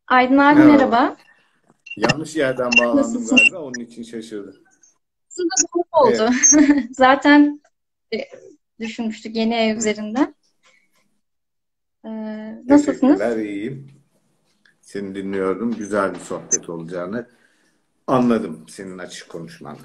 Aydın abi Merhaba. merhaba. Yanlış yerden bağlandım Nasılsın? galiba. Onun için şaşırdım. Aslında doğru oldu. Evet. Zaten e, düşünmüştük yeni ev Hı. üzerinden. Nasılsınız? Teşekkürler. İyiyim. Seni dinliyordum. Güzel bir sohbet olacağını anladım senin açık konuşmandan.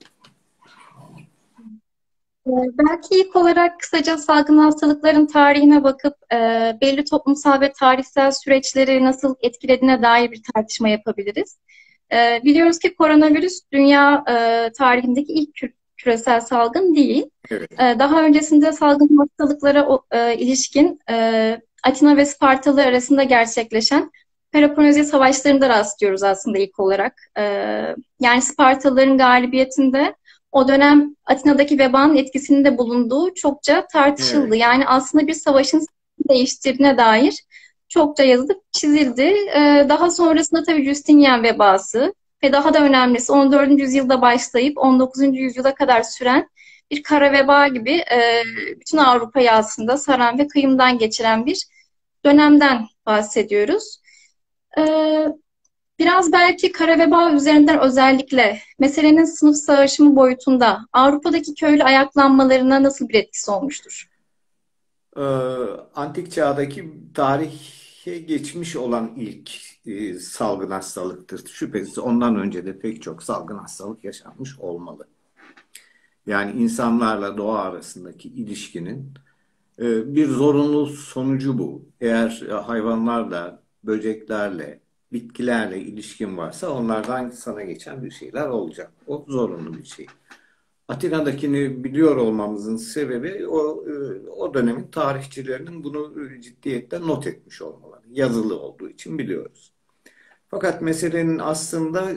Belki ilk olarak kısaca salgın hastalıkların tarihine bakıp belli toplumsal ve tarihsel süreçleri nasıl etkilediğine dair bir tartışma yapabiliriz. Biliyoruz ki koronavirüs dünya tarihindeki ilk küresel salgın değil. Evet. Daha öncesinde salgın hastalıklara ilişkin Atina ve Spartalı arasında gerçekleşen Peloponezya savaşlarında rastlıyoruz aslında ilk olarak. Yani Spartalıların galibiyetinde o dönem Atina'daki vebanın etkisinin de bulunduğu çokça tartışıldı. Evet. Yani aslında bir savaşın değiştirdiğine dair çokça yazılıp çizildi. Daha sonrasında tabii Justinian vebası ve daha da önemlisi 14. yüzyılda başlayıp 19. yüzyıla kadar süren bir kara veba gibi bütün Avrupa'yı aslında saran ve kıyımdan geçiren bir dönemden bahsediyoruz. Ee, Biraz belki kara veba üzerinden özellikle meselenin sınıf savaşımı boyutunda Avrupa'daki köylü ayaklanmalarına nasıl bir etkisi olmuştur? Ee, Antik çağdaki tarihe geçmiş olan ilk salgın hastalıktır. Şüphesiz ondan önce de pek çok salgın hastalık yaşanmış olmalı. Yani insanlarla doğa arasındaki ilişkinin bir zorunlu sonucu bu. Eğer hayvanlarla, böceklerle, bitkilerle ilişkin varsa onlardan sana geçen bir şeyler olacak. O zorunlu bir şey. Atina'dakini biliyor olmamızın sebebi o dönemin tarihçilerinin bunu ciddiyetle not etmiş olmaları. Yazılı olduğu için biliyoruz. Fakat meselenin aslında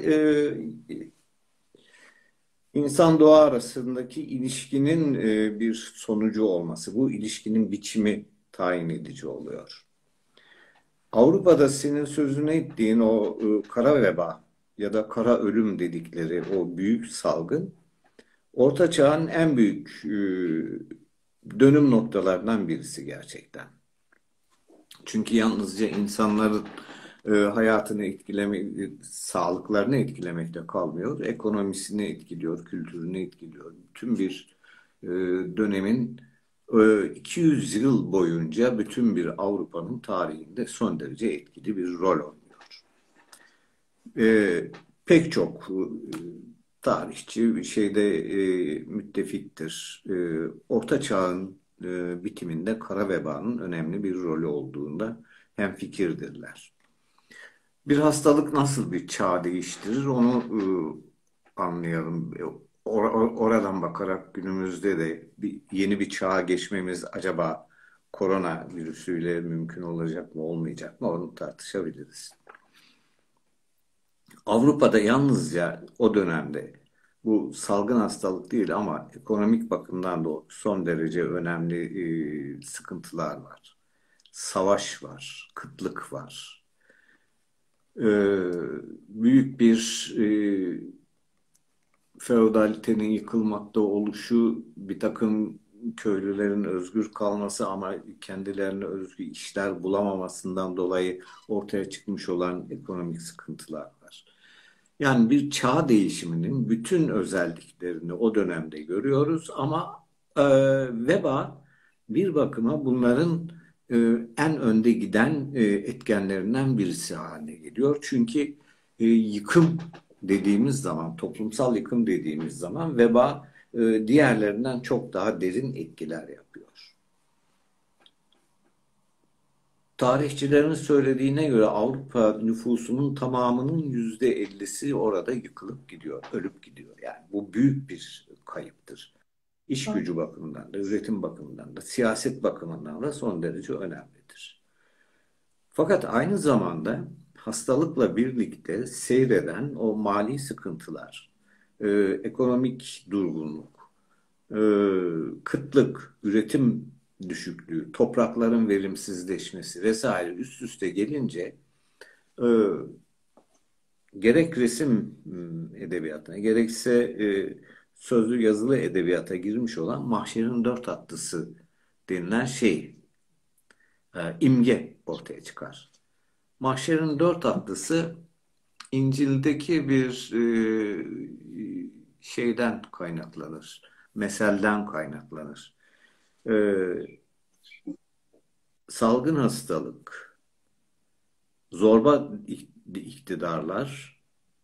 İnsan doğa arasındaki ilişkinin bir sonucu olması, bu ilişkinin biçimi tayin edici oluyor. Avrupa'da senin sözünü ettiğin o kara veba ya da kara ölüm dedikleri o büyük salgın, Orta Çağ'ın en büyük dönüm noktalarından birisi gerçekten. Çünkü yalnızca insanların hayatını etkileme, sağlıklarını etkilemekte kalmıyor. Ekonomisini etkiliyor, kültürünü etkiliyor. Bütün bir dönemin 200 yıl boyunca bütün bir Avrupa'nın tarihinde son derece etkili bir rol oynuyor. Pek çok tarihçi şeyde müttefiktir. Orta Çağ'ın bitiminde kara vebanın önemli bir rolü olduğunda hemfikirdirler. Bir hastalık nasıl bir çağ değiştirir onu anlayalım. Oradan bakarak günümüzde de yeni bir çağa geçmemiz acaba korona virüsüyle mümkün olacak mı olmayacak mı onu tartışabiliriz. Avrupa'da yalnızca o dönemde bu salgın hastalık değil ama ekonomik bakımdan da son derece önemli sıkıntılar var. Savaş var, kıtlık var. Büyük bir feodalitenin yıkılmakta oluşu, bir takım köylülerin özgür kalması ama kendilerine özgü işler bulamamasından dolayı ortaya çıkmış olan ekonomik sıkıntılar var. Yani bir çağ değişiminin bütün özelliklerini o dönemde görüyoruz ama e, veba bir bakıma bunların e, en önde giden etkenlerinden birisi haline geliyor. Çünkü yıkım dediğimiz zaman, toplumsal yıkım dediğimiz zaman veba diğerlerinden çok daha derin etkiler yapıyor. Tarihçilerin söylediğine göre Avrupa nüfusunun tamamının %50'si orada yıkılıp gidiyor, ölüp gidiyor. Yani bu büyük bir kayıptır. İş gücü bakımından da, üretim bakımından da, siyaset bakımından da son derece önemlidir. Fakat aynı zamanda hastalıkla birlikte seyreden o mali sıkıntılar, ekonomik durgunluk, e, kıtlık, üretim düşüklüğü, toprakların verimsizleşmesi vesaire üst üste gelince e, gerek resim edebiyatına gerekse sözlü yazılı edebiyata girmiş olan Mahşer'in dört atlısı denilen şey imge ortaya çıkar. Mahşerin dört atlısı İncil'deki bir şeyden kaynaklanır. Meselden kaynaklanır. E, Salgın hastalık, zorba iktidarlar,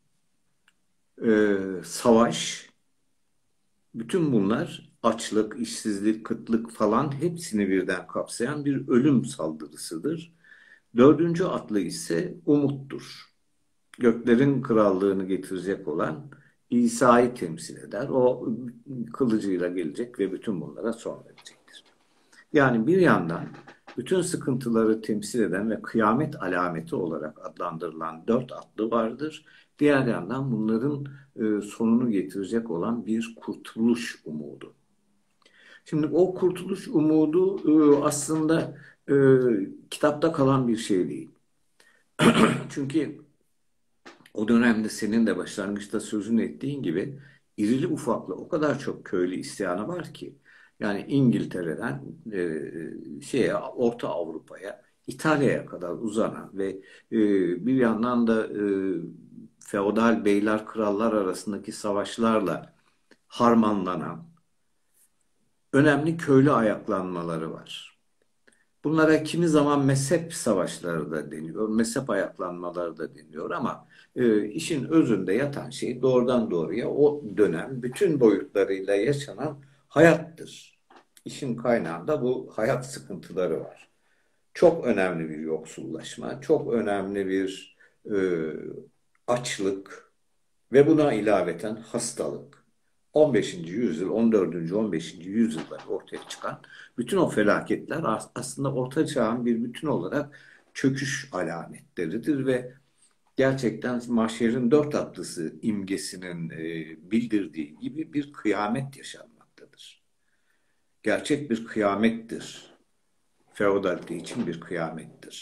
savaş, bütün bunlar açlık, işsizlik, kıtlık falan hepsini birden kapsayan bir ölüm saldırısıdır. Dördüncü atlı ise umuttur. Göklerin krallığını getirecek olan İsa'yı temsil eder. O kılıcıyla gelecek ve bütün bunlara son verecektir. Yani bir yandan bütün sıkıntıları temsil eden ve kıyamet alameti olarak adlandırılan dört atlı vardır. Diğer yandan bunların sonunu getirecek olan bir kurtuluş umudu. Şimdi o kurtuluş umudu aslında e, kitapta kalan bir şey değil. Çünkü o dönemde senin de başlangıçta sözünü ettiğin gibi irili ufaklı o kadar çok köylü isyanı var ki yani İngiltere'den Orta Avrupa'ya, İtalya'ya kadar uzanan ve bir yandan da feodal beyler krallar arasındaki savaşlarla harmanlanan önemli köylü ayaklanmaları var. Bunlara kimi zaman mezhep savaşları da deniyor, mezhep ayaklanmaları da deniyor ama işin özünde yatan şey doğrudan doğruya o dönem bütün boyutlarıyla yaşanan hayattır. İşin kaynağında bu hayat sıkıntıları var. Çok önemli bir yoksullaşma, çok önemli bir e, açlık ve buna ilaveten hastalık. 15. yüzyıl, 14. 15. yüzyılda ortaya çıkan bütün o felaketler aslında Orta Çağ'ın bir bütün olarak çöküş alametleridir ve gerçekten mahşerin dört atlısı imgesinin bildirdiği gibi bir kıyamet yaşanmaktadır. Gerçek bir kıyamettir. Feodalite için bir kıyamettir.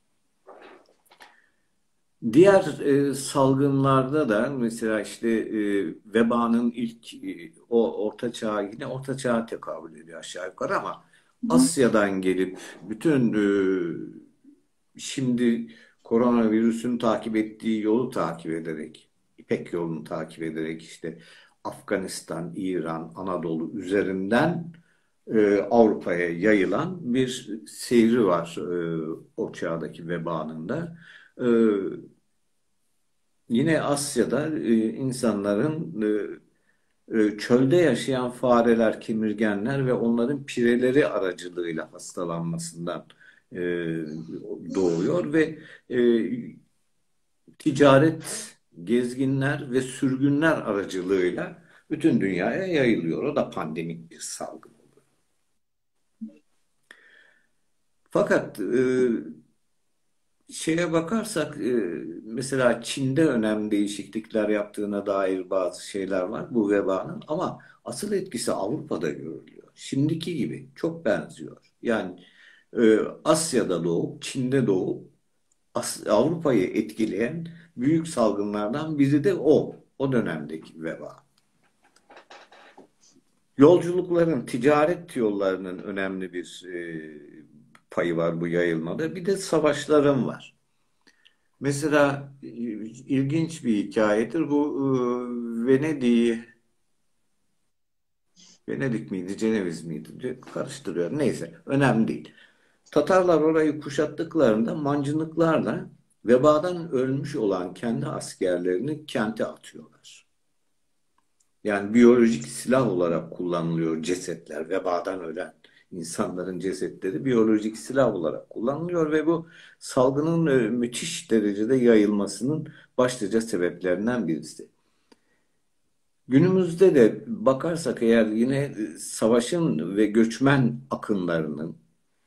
Diğer salgınlarda da mesela işte vebanın ilk o orta çağ yine orta çağa tekabül ediyor aşağı yukarı ama Asya'dan gelip bütün şimdi koronavirüsün takip ettiği yolu takip ederek İpek yolunu takip ederek işte Afganistan, İran, Anadolu üzerinden Avrupa'ya yayılan bir seyri var o çağdaki vebanın da. E, Yine Asya'da insanların çölde yaşayan fareler, kemirgenler ve onların pireleri aracılığıyla hastalanmasından e, doğuyor ve e, ticaret, gezginler ve sürgünler aracılığıyla bütün dünyaya yayılıyor. O da pandemik bir salgın oluyor. Fakat şeye bakarsak mesela Çin'de önemli değişiklikler yaptığına dair bazı şeyler var bu vebanın ama asıl etkisi Avrupa'da görülüyor. Şimdiki gibi çok benziyor. Yani Asya'da doğup Çin'de doğup Avrupa'yı etkileyen büyük salgınlardan biri de o. O dönemdeki veba. Yolculukların, ticaret yollarının önemli bir payı var bu yayılmada. Bir de savaşların var. Mesela ilginç bir hikayedir. Bu Venedik miydi, Ceneviz miydi? Karıştırıyorum. Neyse, önemli değil. Tatarlar orayı kuşattıklarında mancınıklarla vebadan ölmüş olan kendi askerlerini kente atıyorlar. Yani biyolojik silah olarak kullanılıyor cesetler, vebadan ölen insanların cesetleri biyolojik silah olarak kullanılıyor ve bu salgının müthiş derecede yayılmasının başlıca sebeplerinden birisi. Günümüzde de bakarsak eğer yine savaşın ve göçmen akınlarının,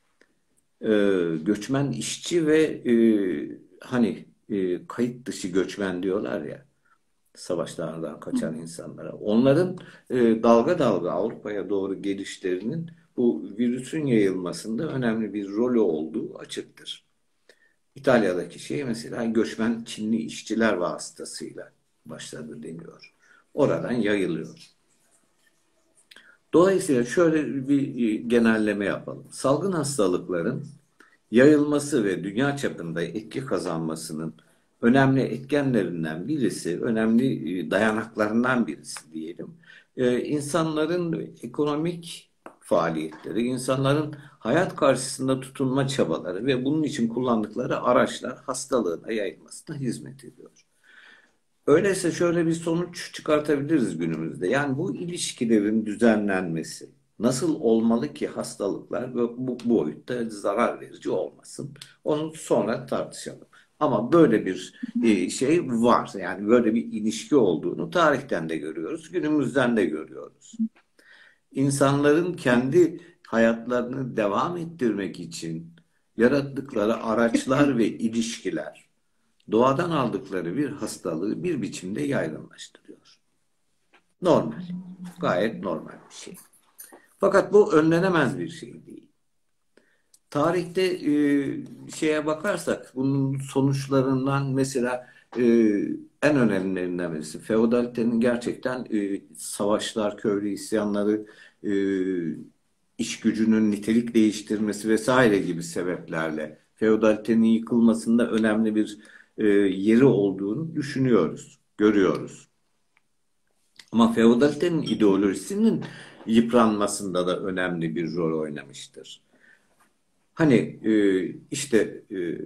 göçmen işçi ve hani kayıt dışı göçmen diyorlar ya, savaşlardan kaçan insanlara. Onların dalga dalga Avrupa'ya doğru gelişlerinin bu virüsün yayılmasında önemli bir rolü olduğu açıktır. İtalya'daki şey mesela göçmen Çinli işçiler vasıtasıyla başladı deniyor. Oradan yayılıyor. Dolayısıyla şöyle bir genelleme yapalım. Salgın hastalıkların yayılması ve dünya çapında etki kazanmasının önemli etkenlerinden birisi, önemli dayanaklarından birisi diyelim. İnsanların ekonomik faaliyetleri, insanların hayat karşısında tutunma çabaları ve bunun için kullandıkları araçlar hastalığına yayılmasına hizmet ediyor. Öyleyse şöyle bir sonuç çıkartabiliriz günümüzde. Yani bu ilişkilerin düzenlenmesi nasıl olmalı ki hastalıklar bu boyutta zarar verici olmasın? Onu sonra tartışalım. Ama böyle bir şey var. Yani böyle bir ilişki olduğunu tarihten de görüyoruz, günümüzden de görüyoruz. İnsanların kendi hayatlarını devam ettirmek için yarattıkları araçlar ve ilişkiler doğadan aldıkları bir hastalığı bir biçimde yaygınlaştırıyor. Normal. Gayet normal bir şey. Fakat bu önlenemez bir şey değil. Tarihte şeye bakarsak bunun sonuçlarından mesela en önemlilerinden birisi feodalitenin gerçekten savaşlar, köylü isyanları, e, iş gücünün nitelik değiştirmesi vesaire gibi sebeplerle feodalitenin yıkılmasında önemli bir yeri olduğunu düşünüyoruz, görüyoruz. Ama feodalitenin ideolojisinin yıpranmasında da önemli bir rol oynamıştır. Hani işte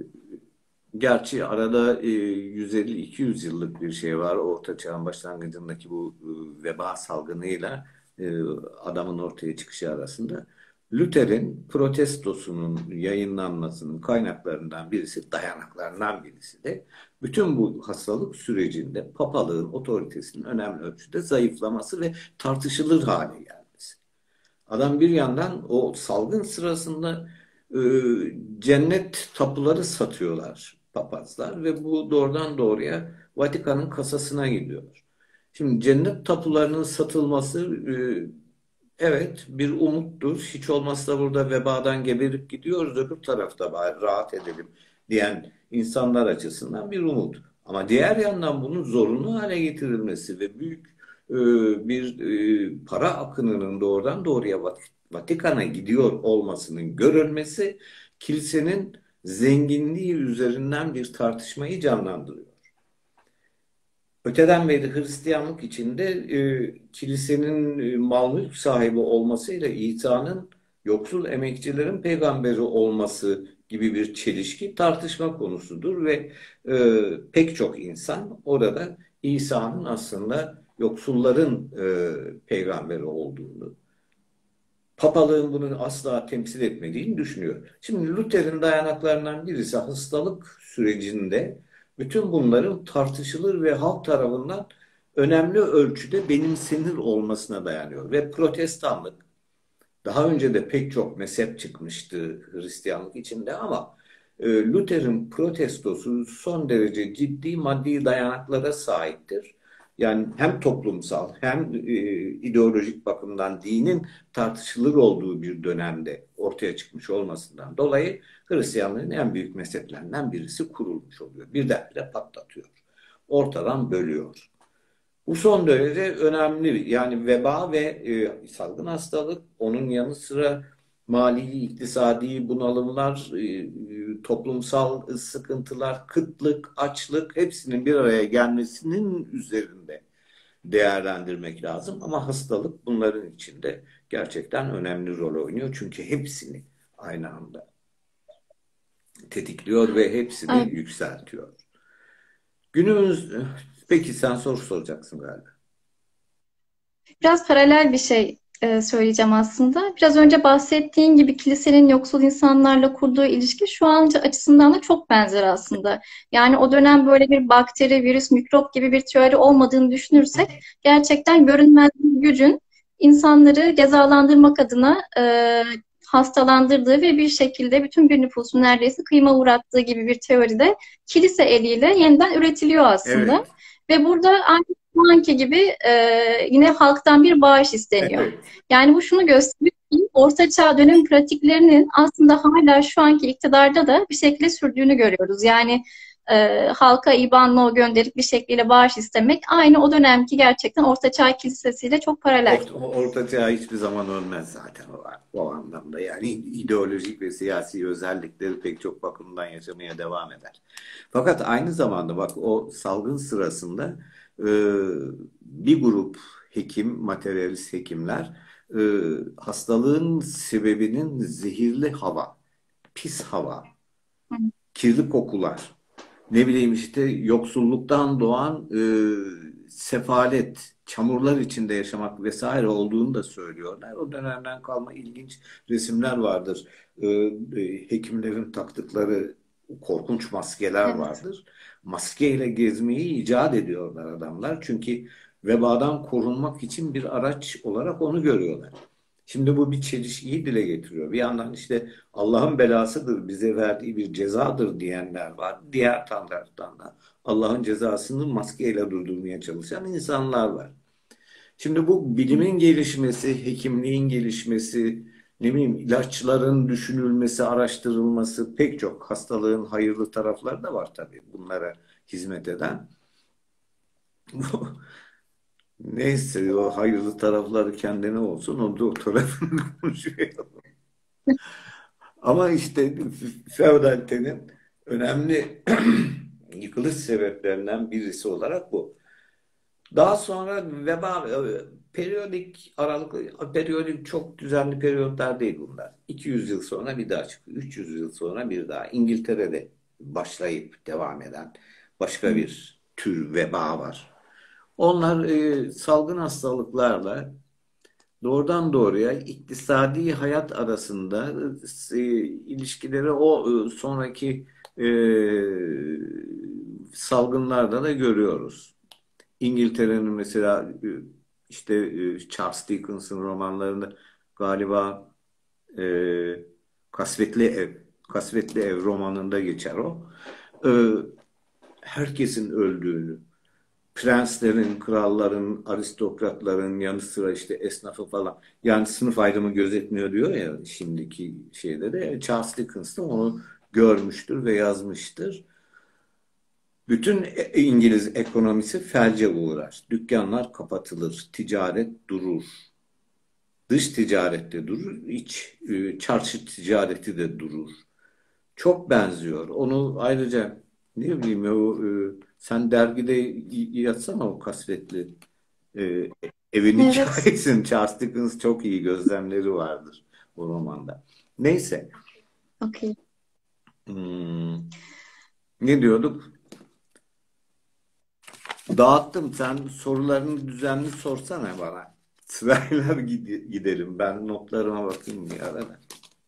gerçi arada 150-200 yıllık bir şey var. Orta Çağ'ın başlangıcındaki bu veba salgınıyla adamın ortaya çıkışı arasında. Luther'in protestosunun yayınlanmasının kaynaklarından birisi, dayanaklarından birisi de bütün bu hastalık sürecinde papalığın otoritesinin önemli ölçüde zayıflaması ve tartışılır hale gelmesi. Adam bir yandan o salgın sırasında e, cennet tapuları satıyorlar papazlar ve bu doğrudan doğruya Vatikan'ın kasasına gidiyor. Şimdi cennet tapularının satılması evet bir umuttur. Hiç olmazsa burada vebadan geberip gidiyoruz öbür tarafta bari rahat edelim diyen insanlar açısından bir umut. Ama diğer yandan bunun zorunlu hale getirilmesi ve büyük e, bir para akınının doğrudan doğruya Vatikan'a gidiyor olmasının görülmesi kilisenin zenginliği üzerinden bir tartışmayı canlandırıyor. Öteden beri Hristiyanlık içinde kilisenin mal mülk sahibi olmasıyla İsa'nın yoksul emekçilerin peygamberi olması gibi bir çelişki tartışma konusudur ve pek çok insan orada İsa'nın aslında yoksulların peygamberi olduğunu, papalığın bunu asla temsil etmediğini düşünüyor. Şimdi Luther'in dayanaklarından birisi hastalık sürecinde bütün bunların tartışılır ve halk tarafından önemli ölçüde benimsenir olmasına dayanıyor. Ve protestanlık daha önce de pek çok mezhep çıkmıştı Hristiyanlık içinde ama Luther'in protestosu son derece ciddi maddi dayanaklara sahiptir. Yani hem toplumsal hem ideolojik bakımdan dinin tartışılır olduğu bir dönemde ortaya çıkmış olmasından dolayı Hristiyanlığın en büyük mezheplerinden birisi kurulmuş oluyor. Birdenbire patlatıyor. Ortadan bölüyor. Bu son derece önemli. Yani veba ve salgın hastalık, onun yanı sıra mali, iktisadi bunalımlar, toplumsal sıkıntılar, kıtlık, açlık hepsinin bir araya gelmesinin üzerinde değerlendirmek lazım. Ama hastalık bunların içinde gerçekten önemli rol oynuyor. Çünkü hepsini aynı anda tetikliyor ve hepsini Evet. yükseltiyor. Günümüz, peki sen soru soracaksın galiba. Biraz paralel bir şey söyleyeceğim aslında. Biraz önce bahsettiğin gibi kilisenin yoksul insanlarla kurduğu ilişki şu an açısından da çok benzer aslında. Yani o dönem böyle bir bakteri, virüs, mikrop gibi bir teori olmadığını düşünürsek gerçekten görünmez bir gücün insanları cezalandırmak adına hastalandırdığı ve bir şekilde bütün bir nüfusun neredeyse kıyıma uğrattığı gibi bir teoride kilise eliyle yeniden üretiliyor aslında. Evet, Ve burada aynı şu anki gibi yine halktan bir bağış isteniyor. evet. Yani bu şunu gösteriyor ki Orta Çağ dönem pratiklerinin aslında hala şu anki iktidarda da bir şekilde sürdüğünü görüyoruz. Yani halka IBAN'la gönderip bir şekliyle bağış istemek aynı o dönemki gerçekten Ortaçağ Kilisesi'yle çok paralel. Orta Çağ hiçbir zaman ölmez zaten o anlamda. Yani ideolojik ve siyasi özellikleri pek çok bakımdan yaşamaya devam eder. Fakat aynı zamanda bak o salgın sırasında e, bir grup hekim, materyalist hekimler e, hastalığın sebebinin zehirli hava, pis hava, kirli kokular, ne bileyim işte yoksulluktan doğan sefalet, çamurlar içinde yaşamak vesaire olduğunu da söylüyorlar. O dönemden kalma ilginç resimler vardır. Hekimlerin taktıkları korkunç maskeler Evet. vardır. Maskeyle gezmeyi icat ediyorlar adamlar. Çünkü vebadan korunmak için bir araç olarak onu görüyorlar. Şimdi bu bir çelişkiyi dile getiriyor. Bir yandan işte Allah'ın belasıdır, bize verdiği bir cezadır diyenler var. Diğer taraftan da Allah'ın cezasını maskeyle durdurmaya çalışan insanlar var. Şimdi bu bilimin gelişmesi, hekimliğin gelişmesi, ne bileyim ilaçların düşünülmesi, araştırılması pek çok hastalığın hayırlı tarafları da var tabii bunlara hizmet eden. Neyse o hayırlı tarafları kendine olsun, o da o tarafını konuşuyor. Ama işte feodalitenin önemli yıkılış sebeplerinden birisi olarak bu. Daha sonra veba periyodik aralıklı, periyodik çok düzenli periyotlar değil bunlar. 200 yıl sonra bir daha çıkıyor. 300 yıl sonra bir daha. İngiltere'de başlayıp devam eden başka bir tür veba var. Onlar salgın hastalıklarla doğrudan doğruya iktisadi hayat arasında ilişkileri o sonraki e, salgınlarda da görüyoruz. İngiltere'nin mesela işte Charles Dickens'ın romanlarında galiba e, Kasvetli Ev, Kasvetli Ev romanında geçer o. E, Herkesin öldüğünü, prenslerin, kralların, aristokratların yanı sıra işte esnafı falan. Yani sınıf ayrımı gözetmiyor diyor ya şimdiki şeyde de. Charles Dickens de onu görmüştür ve yazmıştır. Bütün İngiliz ekonomisi felce uğrar. Dükkanlar kapatılır, ticaret durur. Dış ticarette durur, iç çarşı ticareti de durur. Çok benziyor. Onu ayrıca ne bileyim sen dergide yatsana o kasvetli e, evin Evet. hikayesini. Charles Dickens çok iyi gözlemleri vardır o romanda. Neyse. Okey. Hmm, ne diyorduk? Dağıttım. Sen sorularını düzenli sorsana bana. Sırayla gidelim. Ben notlarıma bakayım bir arada.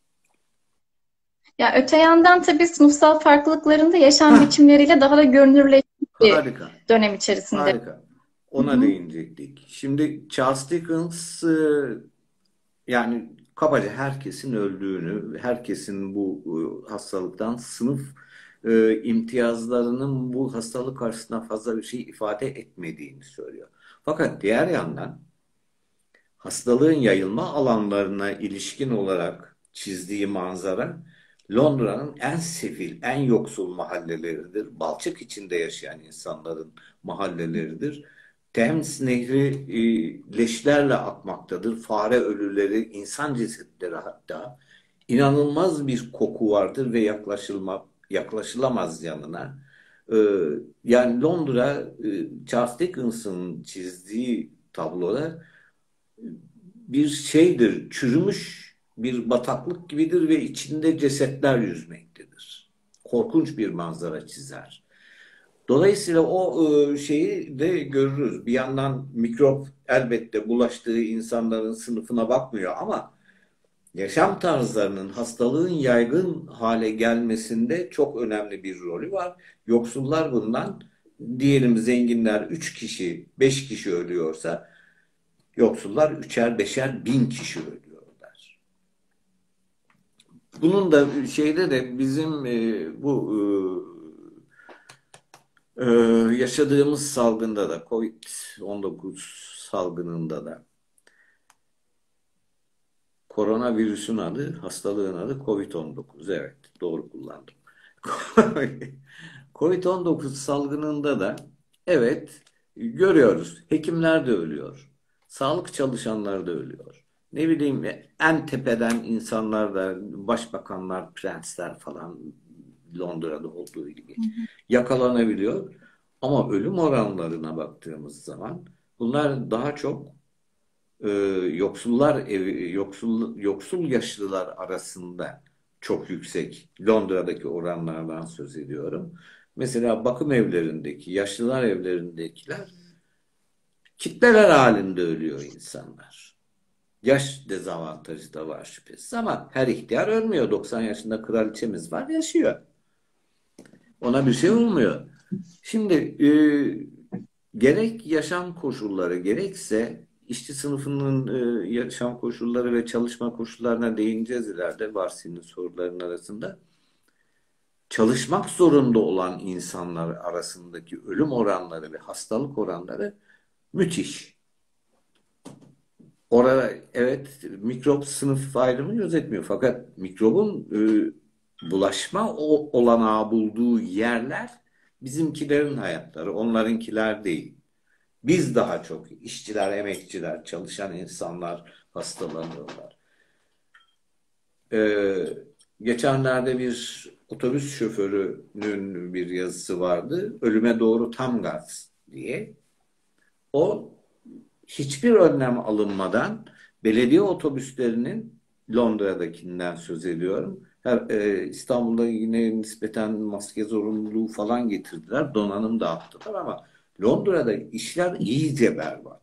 Ya öte yandan tabii sınıfsal farklılıkların da yaşam Hah, biçimleriyle daha da görünürleştiği bir harika. dönem içerisinde. Harika. Hı Ona hı. değinecektik. Şimdi Charles Dickens yani kabaca herkesin öldüğünü, herkesin bu hastalıktan sınıf imtiyazlarının bu hastalık karşısında fazla bir şey ifade etmediğini söylüyor. Fakat diğer yandan hastalığın yayılma alanlarına ilişkin olarak çizdiği manzara Londra'nın en sefil, en yoksul mahalleleridir. Balçık içinde yaşayan insanların mahalleleridir. Thames Nehri leşlerle akmaktadır. Fare ölüleri, insan cesetleri hatta. İnanılmaz bir koku vardır ve yaklaşılamaz yanına. Ee, Yani Londra, Charles Dickens'ın çizdiği tabloda bir şeydir, çürümüş bir bataklık gibidir ve içinde cesetler yüzmektedir. Korkunç bir manzara çizer. Dolayısıyla o şeyi de görürüz. Bir yandan mikrop elbette bulaştığı insanların sınıfına bakmıyor ama yaşam tarzlarının hastalığın yaygın hale gelmesinde çok önemli bir rolü var. Yoksullar bundan diyelim zenginler 3 kişi, 5 kişi ölüyorsa yoksullar üçer beşer bin kişi ölüyorlar. Bunun da şeyde de bizim bu yaşadığımız salgında da Covid-19 salgınında da koronavirüsün adı, hastalığın adı Covid-19. Evet, doğru kullandım. Covid-19 salgınında da evet görüyoruz. Hekimler de ölüyor. Sağlık çalışanları da ölüyor. Ne bileyim en tepeden insanlar da başbakanlar, prensler falan Londra'da olduğu gibi yakalanabiliyor. Ama ölüm oranlarına baktığımız zaman bunlar daha çok e, yoksul yaşlılar arasında çok yüksek. Londra'daki oranlardan söz ediyorum. Mesela bakım evlerindeki, yaşlılar evlerindekiler kitleler halinde ölüyor insanlar. Yaş dezavantajı da var şüphesiz ama her ihtiyar ölmüyor. 90 yaşında kraliçemiz var, yaşıyor. Ona bir şey olmuyor. Şimdi gerek yaşam koşulları gerekse işçi sınıfının yaşam koşulları ve çalışma koşullarına değineceğiz ileride var senin soruların arasında. Çalışmak zorunda olan insanlar arasındaki ölüm oranları ve hastalık oranları müthiş. Orada evet mikrop sınıf ayrımı gözetmiyor fakat mikrobun bulaşma olanağı bulduğu yerler bizimkilerin hayatları, onlarınkiler değil. Biz daha çok işçiler, emekçiler, çalışan insanlar hastalanıyorlar. Ee, Geçenlerde bir otobüs şoförünün bir yazısı vardı. Ölüme doğru tam gaz diye. O hiçbir önlem alınmadan belediye otobüslerinin Londra'dakinden söz ediyorum. İstanbul'da yine nispeten maske zorunluluğu falan getirdiler. Donanım dağıttılar ama Londra'da işler iyice berbat.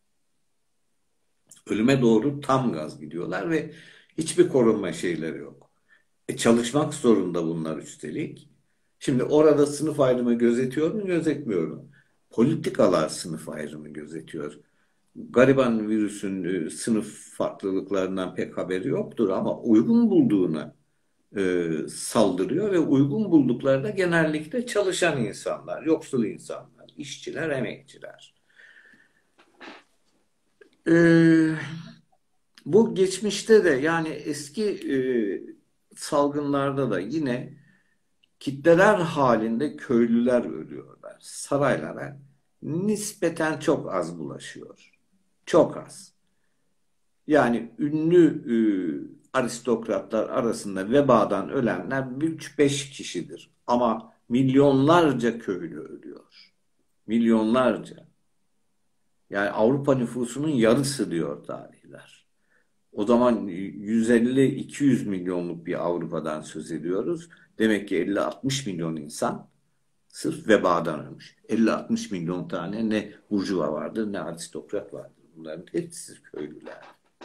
Ölüme doğru tam gaz gidiyorlar ve hiçbir korunma şeyleri yok. Çalışmak zorunda bunlar üstelik. Şimdi orada sınıf ayrımı gözetiyor mu, gözetmiyor mu? Politikalar sınıf ayrımı gözetiyor. Gariban virüsün sınıf farklılıklarından pek haberi yoktur ama uygun bulduğuna saldırıyor ve uygun buldukları da genellikle çalışan insanlar, yoksul insanlar, işçiler, emekçiler. E, Bu geçmişte de yani eski salgınlarda da yine kitleler halinde köylüler ölüyorlar. Saraylara nispeten çok az bulaşıyor. Çok az. Yani ünlü aristokratlar arasında vebadan ölenler 3-5 kişidir. Ama milyonlarca köylü ölüyor. Milyonlarca. Yani Avrupa nüfusunun yarısı diyor tarihler. O zaman 150-200 milyonluk bir Avrupa'dan söz ediyoruz. Demek ki 50-60 milyon insan sırf vebadan ölmüş. 50-60 milyon tane ne burjuva vardır ne aristokrat vardır. Bunların hepsi köylüler.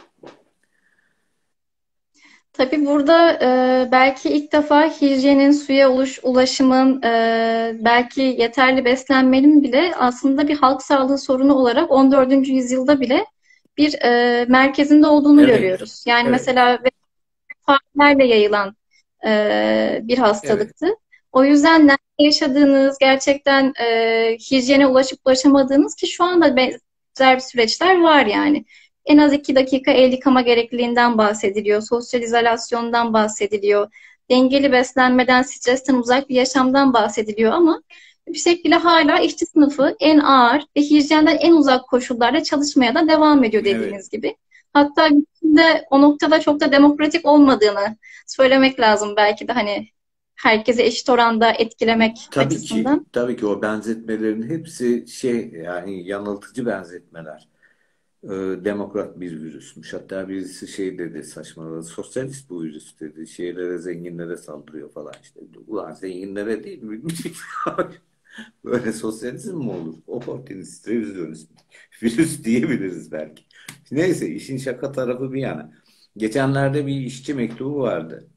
Tabii burada belki ilk defa hijyenin, suya ulaşımın, belki yeterli beslenmenin bile aslında bir halk sağlığı sorunu olarak 14. yüzyılda bile bir merkezinde olduğunu Evet, görüyoruz. Yani evet, mesela farelerle yayılan bir evet. hastalıktı. O yüzden nerede yaşadığınız, gerçekten hijyene ulaşıp ulaşamadığınız ki şu anda benzer bir süreçler var yani. En az 2 dakika el yıkama gerekliliğinden bahsediliyor. Sosyal izolasyondan bahsediliyor. Dengeli beslenmeden, stresten uzak bir yaşamdan bahsediliyor ama bir şekilde hala işçi sınıfı en ağır ve hijyenden en uzak koşullarda çalışmaya da devam ediyor Evet. dediğiniz gibi. Hatta de o noktada çok da demokratik olmadığını söylemek lazım belki de hani herkese eşit oranda etkilemek Tabii ki, açısından. tabii ki o benzetmelerin hepsi şey yani yanıltıcı benzetmeler. Demokrat bir virüsmüş. Hatta birisi şey dedi saçmaladı. Sosyalist bu virüs dedi. Şeylere zenginlere saldırıyor falan işte. Ulan zenginlere değil mi? Böyle sosyalizm mi olur? Opportunist, revizyonist virüs diyebiliriz belki. Neyse işin şaka tarafı bir yana. Geçenlerde bir işçi mektubu vardı.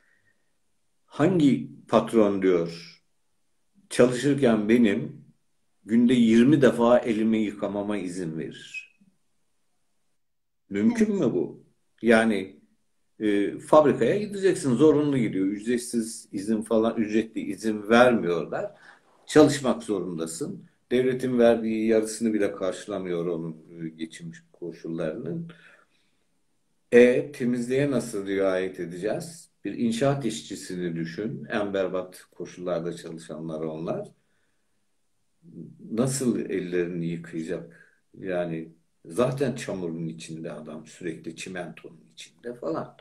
Hangi patron diyor çalışırken benim günde 20 defa elimi yıkamama izin verir? Mümkün Evet. mü bu? Yani fabrikaya gideceksin zorunlu gidiyor. Ücretsiz izin falan ücretli izin vermiyorlar. Çalışmak zorundasın. Devletin verdiği yarısını bile karşılamıyor onun geçim koşullarının. Temizliğe nasıl riayet edeceğiz? Bir inşaat işçisini düşün. En berbat koşullarda çalışanlar onlar. Nasıl ellerini yıkayacak? Yani zaten çamurun içinde adam, sürekli çimentonun içinde falan.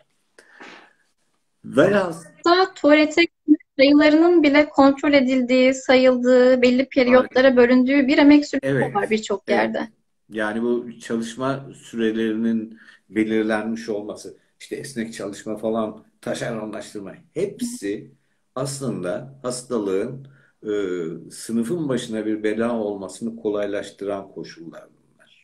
Veya Hatta tuvalete sayılarının bile kontrol edildiği, sayıldığı, belli periyotlara bölündüğü bir emek süreci var evet, birçok evet. yerde. Yani bu çalışma sürelerinin belirlenmiş olması, işte esnek çalışma falan, taşeronlaştırma, hepsi aslında hastalığın sınıfın başına bir bela olmasını kolaylaştıran koşullar bunlar.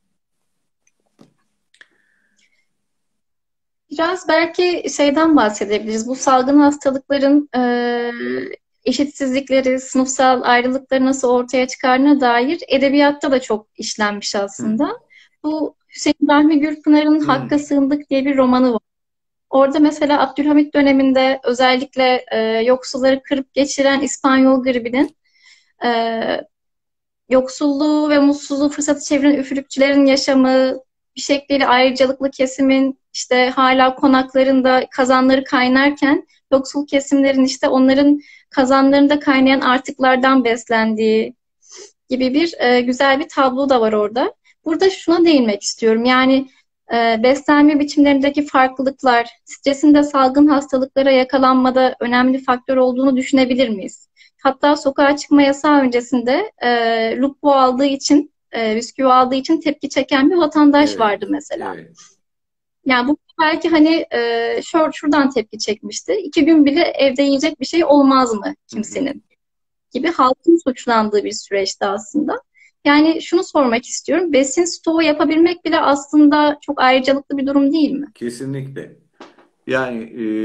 Biraz belki şeyden bahsedebiliriz. Bu salgın hastalıkların eşitsizlikleri, sınıfsal ayrılıkları nasıl ortaya çıkardığına dair edebiyatta da çok işlenmiş Hı. aslında. Bu Hüseyin Rahmi Gürpınar'ın Hı. Hakka Sığındık diye bir romanı var. Orada mesela Abdülhamit döneminde özellikle yoksulları kırıp geçiren İspanyol gribinin e, yoksulluğu ve mutsuzluğu fırsatı çeviren üfürükçülerin yaşamı, bir şekliyle ayrıcalıklı kesimin işte hala konaklarında kazanları kaynarken yoksul kesimlerin işte onların kazanlarında kaynayan artıklardan beslendiği gibi bir güzel bir tablo da var orada. Burada şuna değinmek istiyorum. Yani beslenme biçimlerindeki farklılıklar, stresin de salgın hastalıklara yakalanmada önemli faktör olduğunu düşünebilir miyiz? Hatta sokağa çıkma yasağı öncesinde Lupo aldığı için, bisküvi aldığı için tepki çeken bir vatandaş Evet, vardı mesela. evet. Yani bu belki hani şuradan tepki çekmişti. 2 gün bile evde yiyecek bir şey olmaz mı Hı hı. kimsenin? Gibi halkın suçlandığı bir süreçti aslında. Yani şunu sormak istiyorum. Besin stoğu yapabilmek bile aslında çok ayrıcalıklı bir durum değil mi? Kesinlikle. Yani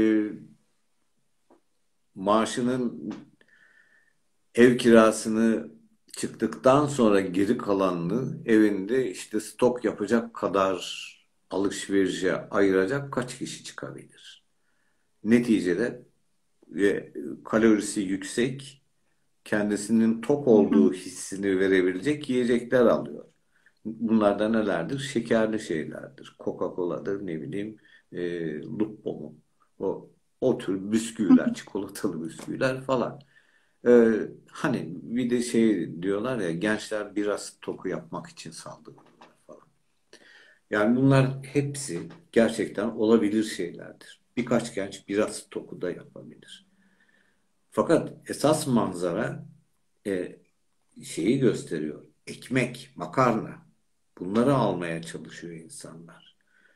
maaşının ev kirasını çıktıktan sonra geri kalanını evinde işte stok yapacak kadar alışverişe ayıracak kaç kişi çıkabilir? Neticede kalorisi yüksek, kendisinin tok Hı hı. olduğu hissini verebilecek yiyecekler alıyor. Bunlardan nelerdir? Şekerli şeylerdir. Coca-Cola'dır, ne bileyim, Lupo mu? O tür bisküviler, çikolatalı bisküviler falan. Hani bir de şey diyorlar ya, gençler biraz toku yapmak için saldırıyorlar falan. Yani bunlar hepsi gerçekten olabilir şeylerdir. Birkaç genç biraz toku da yapabilir. Fakat esas manzara e, şeyi gösteriyor. Ekmek, makarna. Bunları almaya çalışıyor insanlar.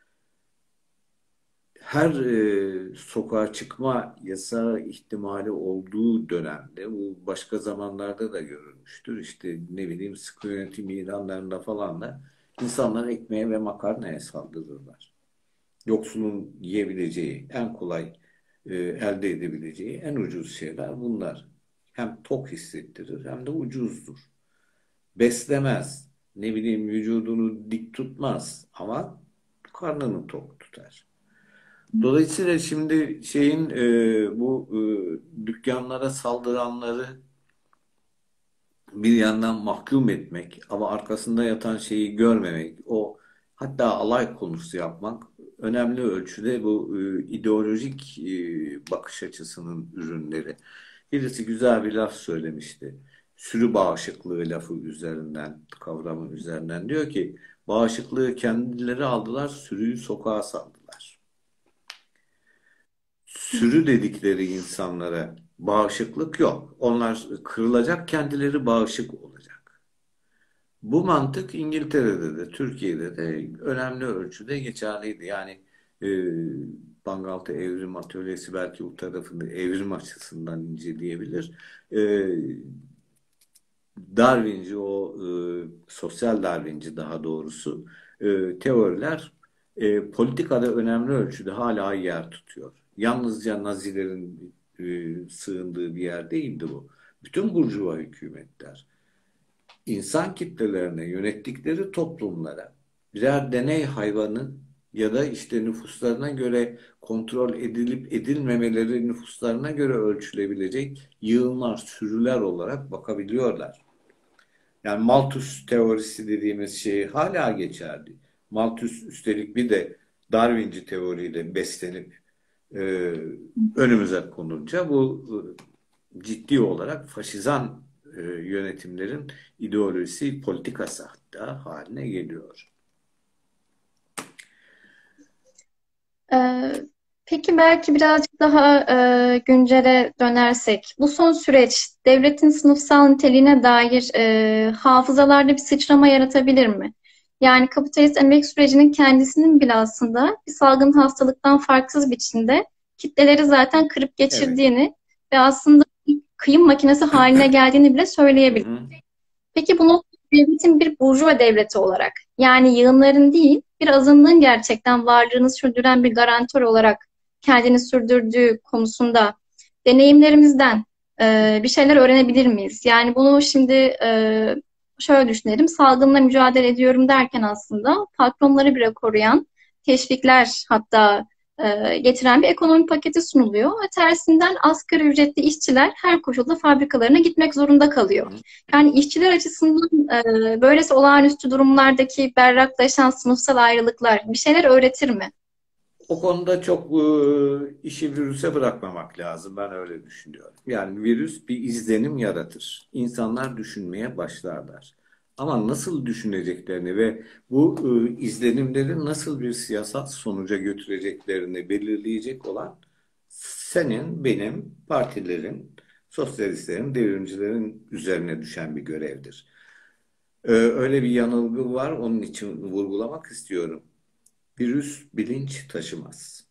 Her sokağa çıkma yasağı ihtimali olduğu dönemde, bu başka zamanlarda da görülmüştür. İşte ne bileyim, sıkı yönetim ilanlarında falan da insanlar ekmeğe ve makarnaya saldırırlar. Yoksulun yiyebileceği, en kolay elde edebileceği en ucuz şeyler bunlar. Hem tok hissettirir hem de ucuzdur. Beslemez, ne bileyim, vücudunu dik tutmaz ama karnını tok tutar. Dolayısıyla şimdi şeyin bu dükkanlara saldıranları bir yandan mahkum etmek ama arkasında yatan şeyi görmemek, o hatta alay konusu yapmak önemli ölçüde bu ideolojik bakış açısının ürünleri. Birisi güzel bir laf söylemişti. Sürü bağışıklığı lafı üzerinden, kavramı üzerinden diyor ki, bağışıklığı kendileri aldılar, sürüyü sokağa saldılar. Sürü dedikleri insanlara bağışıklık yok. Onlar kırılacak, kendileri bağışık olacak. Bu mantık İngiltere'de de, Türkiye'de de önemli ölçüde geçerliydi. Yani e, Bangaltı Evrim Atölyesi belki bu tarafını evrim açısından inceleyebilir. E, Darwinci, o sosyal Darwinci daha doğrusu, teoriler politikada önemli ölçüde hala yer tutuyor. Yalnızca Nazilerin sığındığı bir yer değildi bu. Bütün burjuva hükümetler insan kitlelerine, yönettikleri toplumlara birer deney hayvanı ya da işte nüfuslarına göre kontrol edilip edilmemeleri nüfuslarına göre ölçülebilecek yığınlar, sürüler olarak bakabiliyorlar. Yani Malthus teorisi dediğimiz şey hala geçerli. Malthus üstelik bir de Darwinci teoriyle beslenip e, önümüze konunca bu ciddi olarak faşizan yönetimlerin ideolojisi, politikası hatta haline geliyor. Ee, peki belki birazcık daha güncele dönersek, bu son süreç devletin sınıfsal niteliğine dair hafızalarda bir sıçrama yaratabilir mi? Yani kapitalist emek sürecinin kendisinin bile aslında bir salgın hastalıktan farksız biçimde kitleleri zaten kırıp Evet. geçirdiğini ve aslında bir kıyım makinesi haline geldiğini bile Hı söyleyebiliriz. hı. Peki bu noktada devletin bir burjuva devleti olarak, yani yığınların değil, bir azınlığın gerçekten varlığını sürdüren bir garantör olarak kendini sürdürdüğü konusunda deneyimlerimizden bir şeyler öğrenebilir miyiz? Yani bunu şimdi şöyle düşünelim, salgınla mücadele ediyorum derken aslında patronları bile koruyan teşvikler hatta getiren bir ekonomi paketi sunuluyor. Ve tersinden asgari ücretli işçiler her koşulda fabrikalarına gitmek zorunda kalıyor. Hı. Yani işçiler açısından böylesi olağanüstü durumlardaki berraklaşan sınıfsal ayrılıklar bir şeyler öğretir mi? O konuda çok işi virüse bırakmamak lazım. Ben öyle düşünüyorum. Yani virüs bir izlenim yaratır. İnsanlar düşünmeye başlarlar. Ama nasıl düşüneceklerini ve bu izlenimleri nasıl bir siyasal sonuca götüreceklerini belirleyecek olan senin, benim, partilerin, sosyalistlerin, devrimcilerin üzerine düşen bir görevdir. Öyle bir yanılgı var. Onun için vurgulamak istiyorum. Virüs bilinç taşımaz.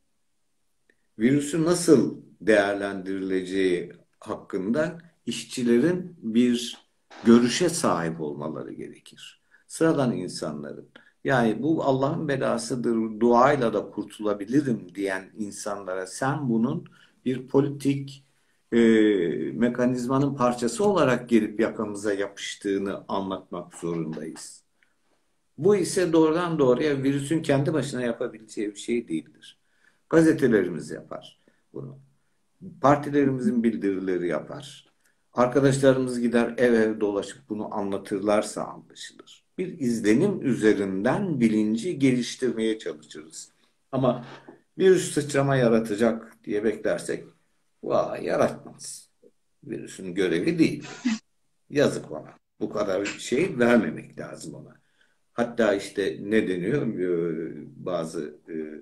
Virüsü nasıl değerlendirileceği hakkında işçilerin bir görüşe sahip olmaları gerekir. Sıradan insanların, yani bu Allah'ın belasıdır, duayla da kurtulabilirim diyen insanlara sen bunun bir politik e, mekanizmanın parçası olarak gelip yakamıza yapıştığını anlatmak zorundayız. Bu ise doğrudan doğruya virüsün kendi başına yapabileceği bir şey değildir. Gazetelerimiz yapar bunu. Partilerimizin bildirileri yapar. Arkadaşlarımız gider ev ev dolaşıp bunu anlatırlarsa anlaşılır. Bir izlenim üzerinden bilinci geliştirmeye çalışırız. Ama virüs sıçrama yaratacak diye beklersek, vay yaratmaz. Virüsün görevi değil. Yazık ona. Bu kadar şey vermemek lazım ona. Hatta işte ne deniyor? Bazı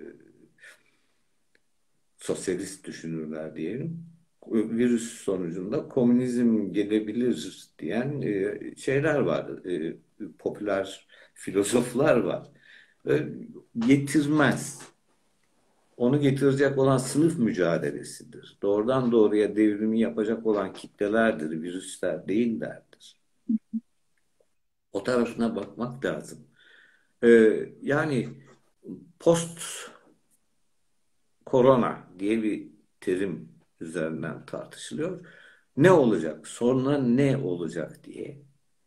sosyalist düşünürler diyelim. Virüs sonucunda komünizm gelebilir diyen şeyler var. Popüler filozoflar var. Getirmez. Onu getirecek olan sınıf mücadelesidir. Doğrudan doğruya devrimi yapacak olan kitlelerdir, virüsler değillerdir. O tarafına bakmak lazım. Yani post korona diye bir terim üzerinden tartışılıyor. Ne olacak? Sonra ne olacak diye.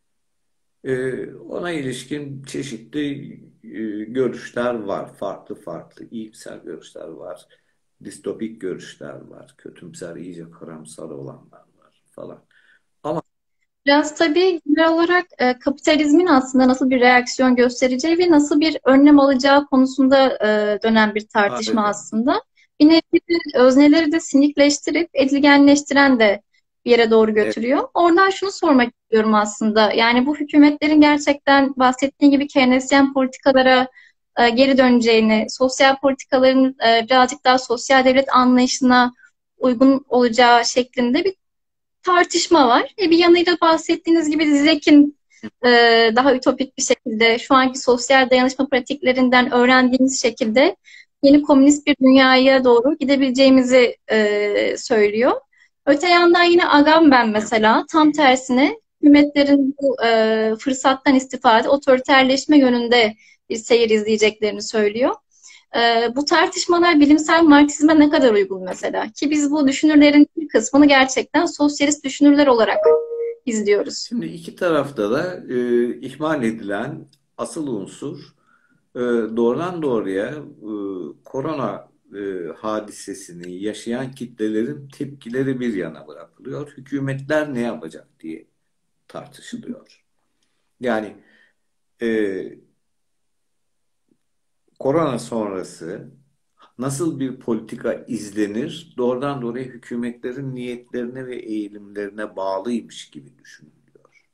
Ona ilişkin çeşitli görüşler var. Farklı farklı iyimser görüşler var. Distopik görüşler var. Kötümser, iyice karamsar olanlar var falan. Ama Biraz tabii genel olarak kapitalizmin aslında nasıl bir reaksiyon göstereceği ve nasıl bir önlem alacağı konusunda dönen bir tartışma harika. aslında. Bir nevi de özneleri de sinikleştirip edilgenleştiren de bir yere doğru Evet, götürüyor. Oradan şunu sormak istiyorum aslında. Yani bu hükümetlerin gerçekten bahsettiğin gibi Keynesyen politikalara geri döneceğini, sosyal politikaların birazcık daha sosyal devlet anlayışına uygun olacağı şeklinde bir tartışma var. Bir yanıyla bahsettiğiniz gibi Zizek'in e, daha ütopik bir şekilde şu anki sosyal dayanışma pratiklerinden öğrendiğimiz şekilde yeni komünist bir dünyaya doğru gidebileceğimizi söylüyor. Öte yandan yine Agamben mesela tam tersine hükümetlerin bu fırsattan istifade otoriterleşme yönünde bir seyir izleyeceklerini söylüyor. Bu tartışmalar bilimsel Marksizme ne kadar uygun mesela? Ki biz bu düşünürlerin bir kısmını gerçekten sosyalist düşünürler olarak izliyoruz. şimdi iki tarafta da ihmal edilen asıl unsur doğrudan doğruya korona hadisesini yaşayan kitlelerin tepkileri bir yana bırakılıyor. Hükümetler ne yapacak diye tartışılıyor. Yani e, korona sonrası nasıl bir politika izlenir, doğrudan doğruya hükümetlerin niyetlerine ve eğilimlerine bağlıymış gibi düşünülüyor.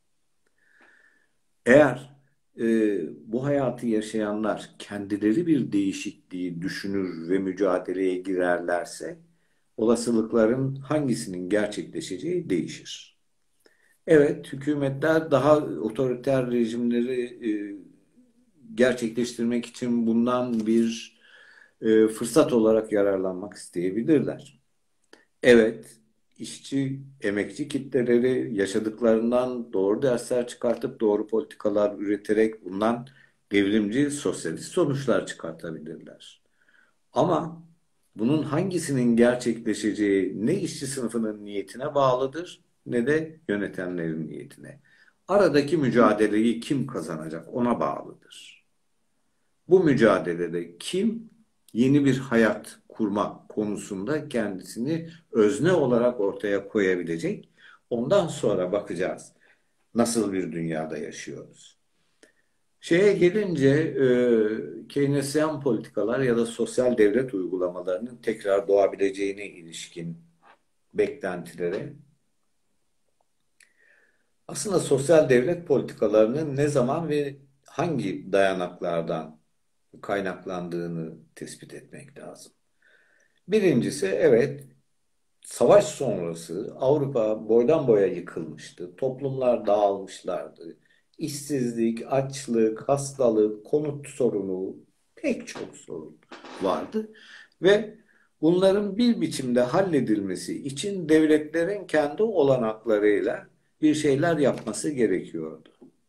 Eğer bu hayatı yaşayanlar kendileri bir değişikliği düşünür ve mücadeleye girerlerse, olasılıkların hangisinin gerçekleşeceği değişir. Evet, hükümetler daha otoriter rejimleri gerçekleştirmek için bundan bir fırsat olarak yararlanmak isteyebilirler. Evet, işçi, emekçi kitleleri yaşadıklarından doğru dersler çıkartıp doğru politikalar üreterek bundan devrimci sosyalist sonuçlar çıkartabilirler. Ama bunun hangisinin gerçekleşeceği ne işçi sınıfının niyetine bağlıdır ne de yönetenlerin niyetine. Aradaki mücadeleyi kim kazanacak ona bağlıdır. Bu mücadelede kim yeni bir hayat kurma konusunda kendisini özne olarak ortaya koyabilecek. Ondan sonra bakacağız nasıl bir dünyada yaşıyoruz. Şeye gelince Keynesyen politikalar ya da sosyal devlet uygulamalarının tekrar doğabileceğine ilişkin beklentilere, aslında sosyal devlet politikalarının ne zaman ve hangi dayanaklardan kaynaklandığını tespit etmek lazım. Birincisi, evet, savaş sonrası Avrupa boydan boya yıkılmıştı. Toplumlar dağılmışlardı. İşsizlik, açlık, hastalık, konut sorunu, pek çok sorun vardı. Ve bunların bir biçimde halledilmesi için devletlerin kendi olanaklarıyla bir şeyler yapması gerekiyordu.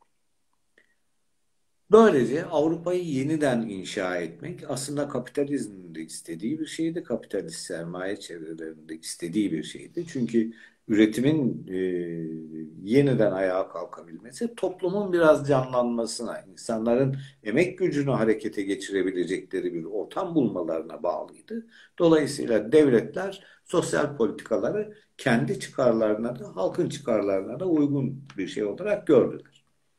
Böylece Avrupa'yı yeniden inşa etmek aslında kapitalizmin de istediği bir şeydi. Kapitalist sermaye çevrelerinde istediği bir şeydi. Çünkü üretimin yeniden ayağa kalkabilmesi toplumun biraz canlanmasına, insanların emek gücünü harekete geçirebilecekleri bir ortam bulmalarına bağlıydı. Dolayısıyla devletler sosyal politikaları kendi çıkarlarına da halkın çıkarlarına da uygun bir şey olarak gördüler.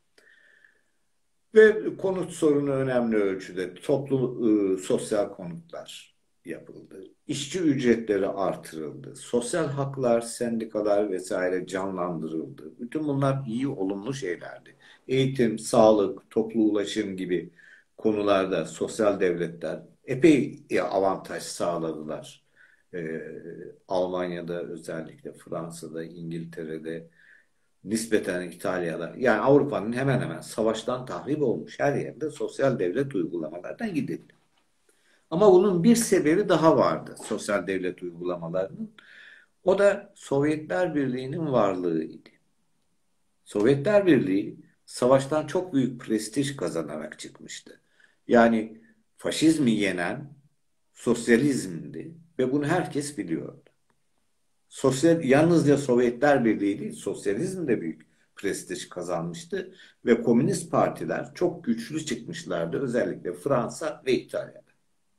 Ve konut sorunu önemli ölçüde sosyal konutlar yapıldı. İşçi ücretleri artırıldı. Sosyal haklar, sendikalar vesaire canlandırıldı. Bütün bunlar iyi, olumlu şeylerdi. Eğitim, sağlık, toplu ulaşım gibi konularda sosyal devletler epey avantaj sağladılar. Almanya'da, özellikle Fransa'da, İngiltere'de, nispeten İtalya'da, yani Avrupa'nın hemen hemen savaştan tahrip olmuş her yerde sosyal devlet uygulamalardan gidildi. Ama bunun bir sebebi daha vardı sosyal devlet uygulamalarının. O da Sovyetler Birliği'nin varlığıydı. Sovyetler Birliği savaştan çok büyük prestij kazanarak çıkmıştı. Yani faşizmi yenen sosyalizmdi ve bunu herkes biliyordu. Yalnızca Sovyetler Birliği değil, sosyalizm de büyük prestij kazanmıştı ve komünist partiler çok güçlü çıkmışlardı, özellikle Fransa ve İtalya'da.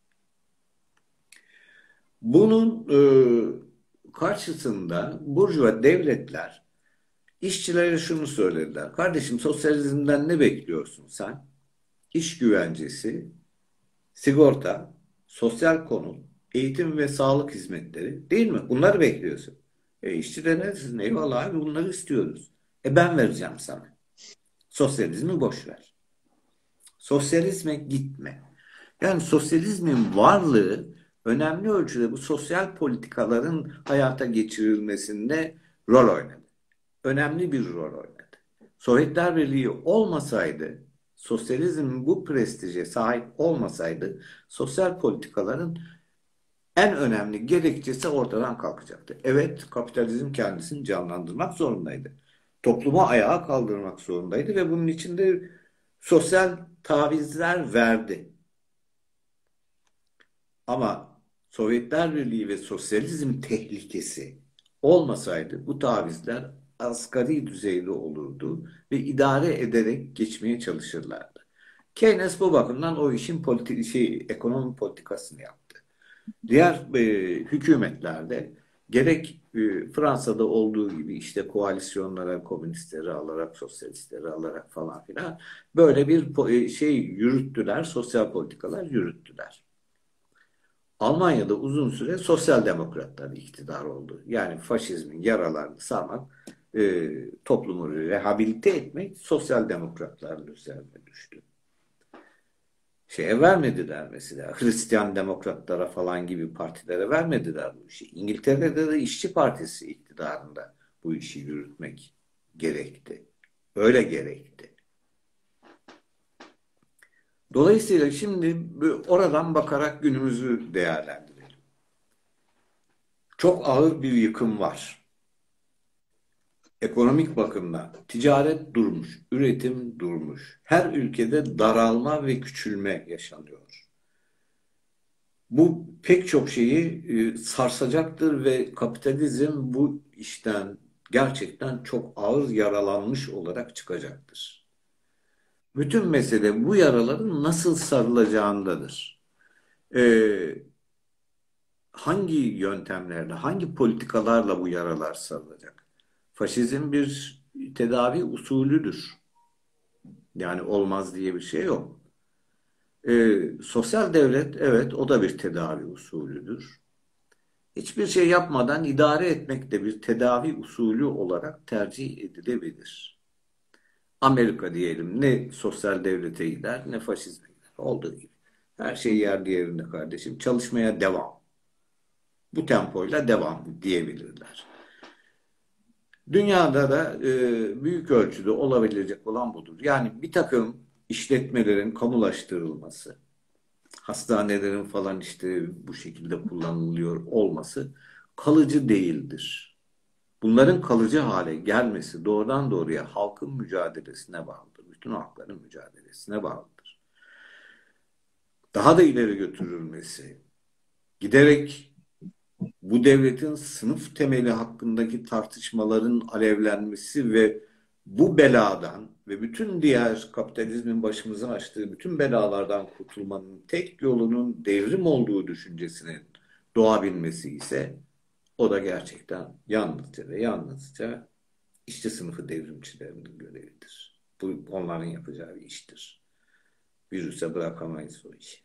Bunun karşısında burjuva devletler işçilere şunu söylediler: kardeşim, sosyalizmden ne bekliyorsun sen? İş güvencesi, sigorta, sosyal konut, eğitim ve sağlık hizmetleri, değil mi? Bunları bekliyorsun. İşçi de ne desin? Eyvallah abi, bunları istiyoruz. Ben vereceğim sana. Sosyalizmi boş ver. Sosyalizme gitme. Yani sosyalizmin varlığı önemli ölçüde bu sosyal politikaların hayata geçirilmesinde rol oynadı. Önemli bir rol oynadı. Sovyetler Birliği olmasaydı, sosyalizmin bu prestije sahip olmasaydı, sosyal politikaların en önemli gerekçesi ortadan kalkacaktı. Evet, kapitalizm kendisini canlandırmak zorundaydı. Toplumu ayağa kaldırmak zorundaydı ve bunun için de sosyal tavizler verdi. Ama Sovyetler Birliği ve sosyalizm tehlikesi olmasaydı bu tavizler asgari düzeyde olurdu ve idare ederek geçmeye çalışırlardı. Keynes bu bakımdan o işin ekonomi politikasını yaptı. Diğer hükümetlerde gerek Fransa'da olduğu gibi işte koalisyonlara komünistleri alarak, sosyalistleri alarak falan filan böyle bir şey yürüttüler, sosyal politikalar yürüttüler. Almanya'da uzun süre sosyal demokratlar iktidar oldu. Yani faşizmin yaralarını sarmak, toplumu rehabilite etmek sosyal demokratların üzerine düştü. Şeye vermediler mesela. Hristiyan demokratlara falan gibi partilere vermediler bu işi. İngiltere'de de İşçi Partisi iktidarında bu işi yürütmek gerekti. Öyle gerekti. Dolayısıyla şimdi oradan bakarak günümüzü değerlendirelim. Çok ağır bir yıkım var. Ekonomik bakımdan ticaret durmuş, üretim durmuş. Her ülkede daralma ve küçülme yaşanıyor. Bu pek çok şeyi sarsacaktır ve kapitalizm bu işten gerçekten çok ağır yaralanmış olarak çıkacaktır. Bütün mesele bu yaraların nasıl sarılacağındadır. Hangi yöntemlerle, hangi politikalarla bu yaralar sarılacak? Faşizm bir tedavi usulüdür. Yani olmaz diye bir şey yok. Sosyal devlet, evet, o da bir tedavi usulüdür. Hiçbir şey yapmadan idare etmek de bir tedavi usulü olarak tercih edilebilir. Amerika diyelim ne sosyal devlete gider ne faşizme gider. Olduğu gibi. Her şey yerli yerinde kardeşim. Çalışmaya devam. Bu tempoyla devam diyebilirler. Dünyada da büyük ölçüde olabilecek olan budur. Yani bir takım işletmelerin kamulaştırılması, hastanelerin falan işte bu şekilde kullanılıyor olması kalıcı değildir. Bunların kalıcı hale gelmesi doğrudan doğruya halkın mücadelesine bağlıdır. Bütün halkların mücadelesine bağlıdır. Daha da ileri götürülmesi, giderek bu devletin sınıf temeli hakkındaki tartışmaların alevlenmesi ve bu beladan ve bütün diğer kapitalizmin başımıza açtığı bütün belalardan kurtulmanın tek yolunun devrim olduğu düşüncesinin doğabilmesi ise o da gerçekten yalnızca ve yalnızca işçi sınıfı devrimcilerinin görevidir. Bu onların yapacağı bir iştir. Virüse bırakamayız o işi.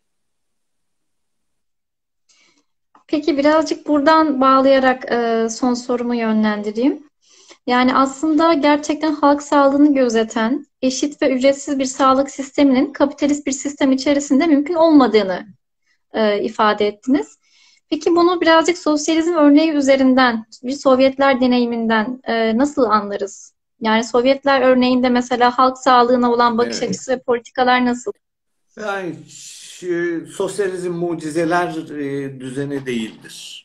Peki birazcık buradan bağlayarak son sorumu yönlendireyim. Yani aslında gerçekten halk sağlığını gözeten, eşit ve ücretsiz bir sağlık sisteminin kapitalist bir sistem içerisinde mümkün olmadığını ifade ettiniz. Peki bunu birazcık sosyalizm örneği üzerinden, bir Sovyetler deneyiminden nasıl anlarız? Yani Sovyetler örneğinde mesela halk sağlığına olan bakış Evet. açısı ve politikalar nasıl? Yani sosyalizm mucizeler düzeni değildir.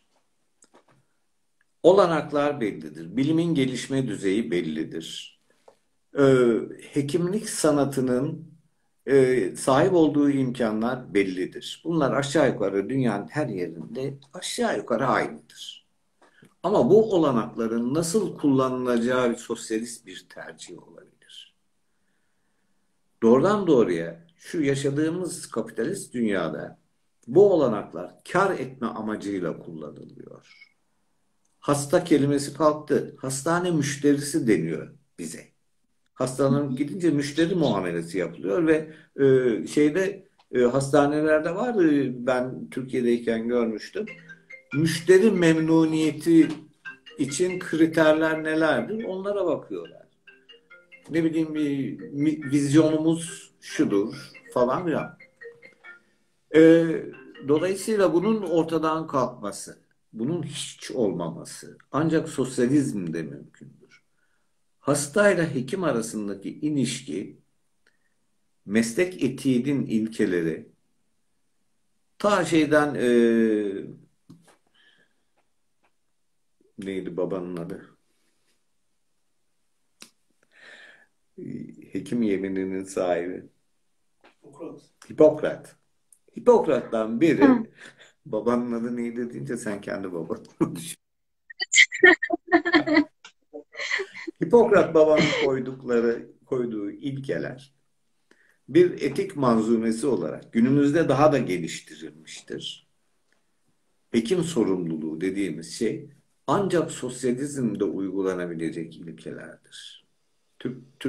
Olanaklar bellidir. Bilimin gelişme düzeyi bellidir. Hekimlik sanatının sahip olduğu imkanlar bellidir. Bunlar aşağı yukarı dünyanın her yerinde aşağı yukarı aynıdır. Ama bu olanakların nasıl kullanılacağı sosyalist bir tercih olabilir. Doğrudan doğruya şu yaşadığımız kapitalist dünyada bu olanaklar kar etme amacıyla kullanılıyor. Hasta kelimesi kalktı. Hastane müşterisi deniyor bize. Hastanın gidince müşteri muamelesi yapılıyor ve hastanelerde var, ben Türkiye'deyken görmüştüm. Müşteri memnuniyeti için kriterler nelerdir? Onlara bakıyorlar. Ne bileyim bir vizyonumuz şudur falan filan. Dolayısıyla bunun ortadan kalkması, bunun hiç olmaması ancak sosyalizmde mümkündür. Hastayla hekim arasındaki ilişki, meslek etiğinin ilkeleri, ta şeyden neydi babanın adı? Hekim yemininin sahibi. Hipokrat. Hipokrat'tan Hı. biri, babanın adı neydi deyince sen kendi babanı düşün. Hipokrat babanın koyduğu ilkeler bir etik manzumesi olarak günümüzde daha da geliştirilmiştir. Hekim sorumluluğu dediğimiz şey ancak sosyalizmde uygulanabilecek ilkelerdir.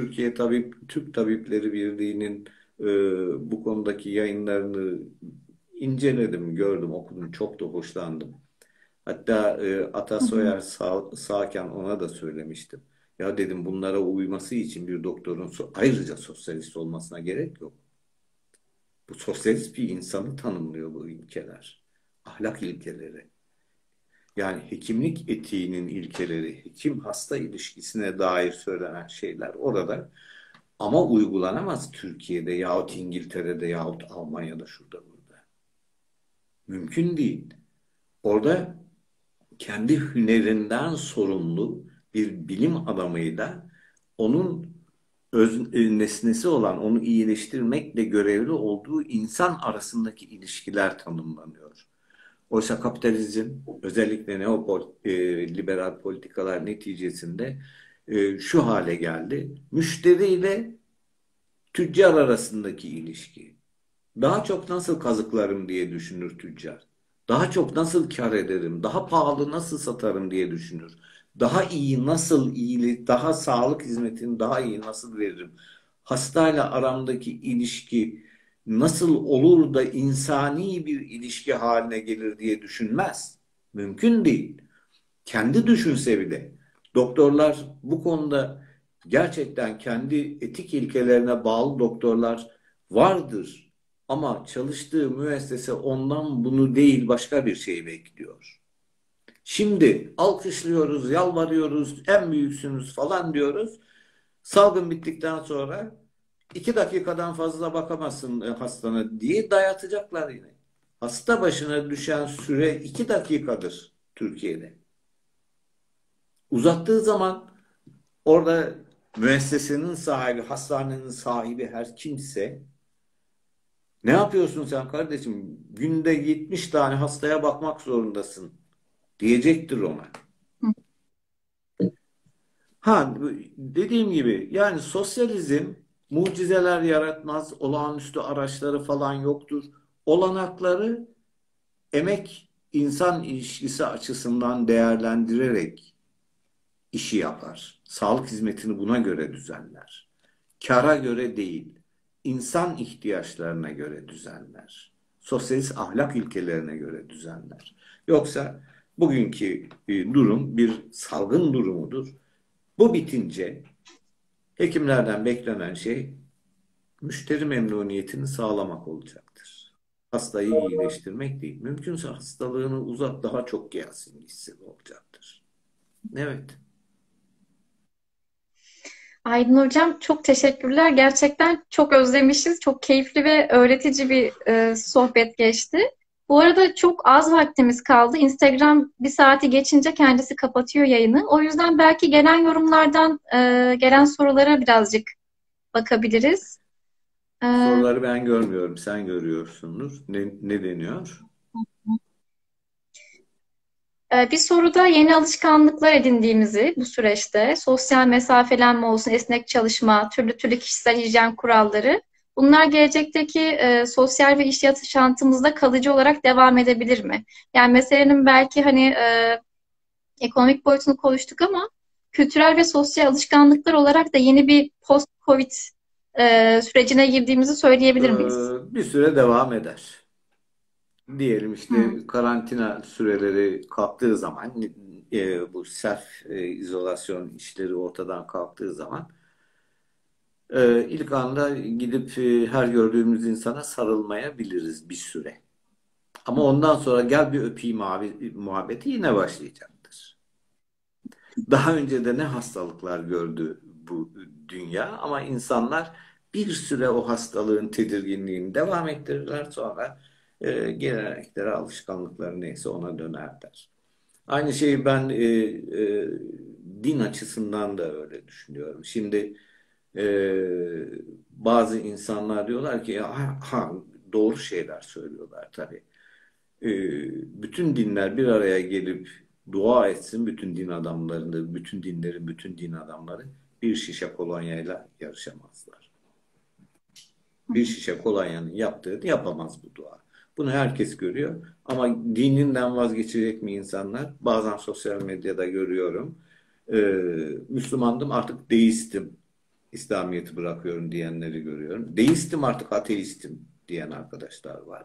Türk Tabipleri Birliği'nin bu konudaki yayınlarını inceledim, gördüm, okudum. Çok da hoşlandım. Hatta Ata Soyer sağken ona da söylemiştim. Ya dedim bunlara uyması için bir doktorun ayrıca sosyalist olmasına gerek yok. Bu sosyalist bir insanı tanımlıyor bu ilkeler. Ahlak ilkeleri. Yani hekimlik etiğinin ilkeleri, hekim hasta ilişkisine dair söylenen şeyler orada ama uygulanamaz Türkiye'de yahut İngiltere'de yahut Almanya'da şurada burada. Mümkün değil. Orada kendi hünerinden sorumlu bir bilim adamıyla onun nesnesi olan, onu iyileştirmekle görevli olduğu insan arasındaki ilişkiler tanımlanıyor. Oysa kapitalizm, özellikle neoliberal politikalar neticesinde şu hale geldi. Müşteriyle tüccar arasındaki ilişki. Daha çok nasıl kazıklarım diye düşünür tüccar. Daha çok nasıl kar ederim, daha pahalı nasıl satarım diye düşünür. Daha iyi nasıl daha sağlık hizmetini daha iyi nasıl veririm. Hastayla aramdaki ilişki nasıl olur da insani bir ilişki haline gelir diye düşünmez. Mümkün değil. Kendi düşünse bile. Doktorlar bu konuda gerçekten kendi etik ilkelerine bağlı doktorlar vardır. Ama çalıştığı müessese ondan bunu değil başka bir şey bekliyor. Şimdi alkışlıyoruz, yalvarıyoruz, en büyüksünüz falan diyoruz. Salgın bittikten sonra 2 dakikadan fazla bakamazsın hastana diye dayatacaklar yine. Hasta başına düşen süre 2 dakikadır Türkiye'de. Uzattığı zaman orada müessesenin sahibi, hastanenin sahibi her kimse ne yapıyorsun sen kardeşim? Günde 70 tane hastaya bakmak zorundasın diyecektir ona. Ha, dediğim gibi yani sosyalizm mucizeler yaratmaz, olağanüstü araçları falan yoktur. Olanakları emek insan ilişkisi açısından değerlendirerek işi yapar. Sağlık hizmetini buna göre düzenler. Kara göre değil, insan ihtiyaçlarına göre düzenler. Sosyalist ahlak ilkelerine göre düzenler. Yoksa bugünkü durum bir salgın durumudur. Bu bitince hekimlerden beklenen şey müşteri memnuniyetini sağlamak olacaktır. Hastayı iyileştirmek değil. Mümkünse hastalığını uzat, daha çok gelsin gitsin olacaktır. Evet. Aydın Hocam çok teşekkürler. Gerçekten çok özlemişiz. Çok keyifli ve öğretici bir sohbet geçti. Bu arada çok az vaktimiz kaldı. Instagram bir saati geçince kendisi kapatıyor yayını. O yüzden belki gelen yorumlardan gelen sorulara birazcık bakabiliriz. E, Soruları ben görmüyorum, sen görüyorsundur. Ne deniyor? Bir soruda yeni alışkanlıklar edindiğimizi bu süreçte sosyal mesafelenme olsun, esnek çalışma, türlü türlü kişisel hijyen kuralları bunlar gelecekteki sosyal ve iş yaşantımızda kalıcı olarak devam edebilir mi? Yani meselenin belki hani ekonomik boyutunu konuştuk ama kültürel ve sosyal alışkanlıklar olarak da yeni bir post-Covid sürecine girdiğimizi söyleyebilir miyiz? Bir süre devam eder. Diyelim Hı. işte karantina süreleri kalktığı zaman, bu self izolasyon işleri ortadan kalktığı zaman ilk anda gidip her gördüğümüz insana sarılmayabiliriz bir süre. Ama ondan sonra gel bir öpeyim abi muhabbeti yine başlayacaktır. Daha önce de ne hastalıklar gördü bu dünya ama insanlar bir süre o hastalığın tedirginliğini devam ettirirler, sonra gelenekleri, alışkanlıkları neyse ona dönerler. Aynı şeyi ben din açısından da öyle düşünüyorum. Şimdi e, bazı insanlar diyorlar ki doğru şeyler söylüyorlar tabii. E, Bütün dinler bir araya gelip dua etsin, bütün din adamlarını, bütün dinlerin bütün din adamları bir şişe kolonyayla yarışamazlar. Bir şişe kolonyanın yaptığını yapamaz bu dua. Bunu herkes görüyor. Ama dininden vazgeçecek mi insanlar? Bazen sosyal medyada görüyorum. Müslümandım artık deistim. İslamiyet'i bırakıyorum diyenleri görüyorum. Deistim artık ateistim diyen arkadaşlar var.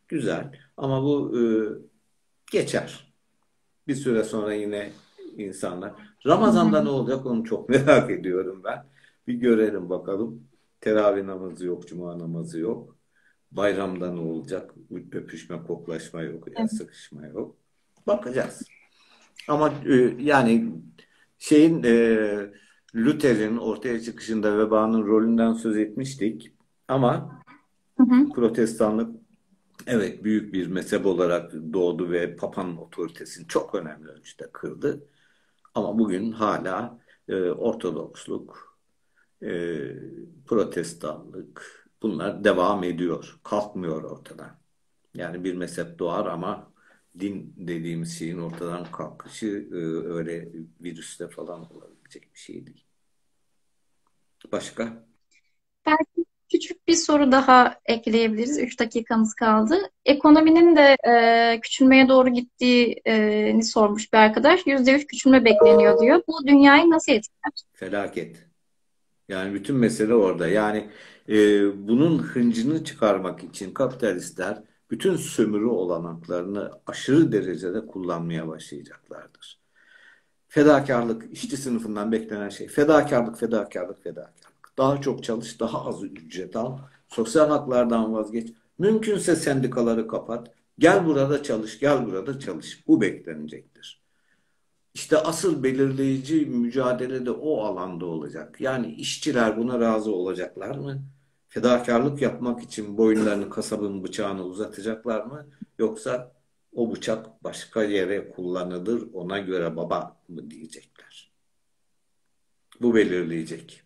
Güzel. Ama bu geçer. Bir süre sonra yine insanlar. Hı hı. Ramazan'da ne olacak onu çok merak ediyorum ben. Bir görelim bakalım. Teravih namazı yok, cuma namazı yok. Bayramda ne olacak? Öpüşme, koklaşma yok, el Evet. sıkışma yok. Bakacağız. Ama yani Luther'in ortaya çıkışında vebanın rolünden söz etmiştik. Ama Hı hı. Protestanlık evet büyük bir mezhep olarak doğdu ve Papa'nın otoritesini çok önemli ölçüde kırdı. Ama bugün hala Ortodoksluk, e, Protestanlık bunlar devam ediyor. Kalkmıyor ortadan. Yani bir mezhep doğar ama din dediğimiz şeyin ortadan kalkışı öyle virüste falan olabilecek bir şey değil. Başka? Belki küçük bir soru daha ekleyebiliriz. 3 dakikamız kaldı. Ekonominin de küçülmeye doğru gittiğini sormuş bir arkadaş. %3 küçülme bekleniyor diyor. Bu dünyayı nasıl etkiler? Felaket. Yani bütün mesele orada. Yani bunun hıncını çıkarmak için kapitalistler bütün sömürü olanaklarını aşırı derecede kullanmaya başlayacaklardır. Fedakarlık, işçi sınıfından beklenen şey. Fedakarlık, fedakarlık, fedakarlık. Daha çok çalış, daha az ücret al. Sosyal haklardan vazgeç. Mümkünse sendikaları kapat. Gel burada çalış, gel burada çalış. Bu beklenecektir. İşte asıl belirleyici mücadele de o alanda olacak. Yani işçiler buna razı olacaklar mı? Fedakarlık yapmak için boyunlarını kasabın bıçağını uzatacaklar mı? Yoksa o bıçak başka yere kullanılır, ona göre baba mı diyecekler? Bu belirleyecek.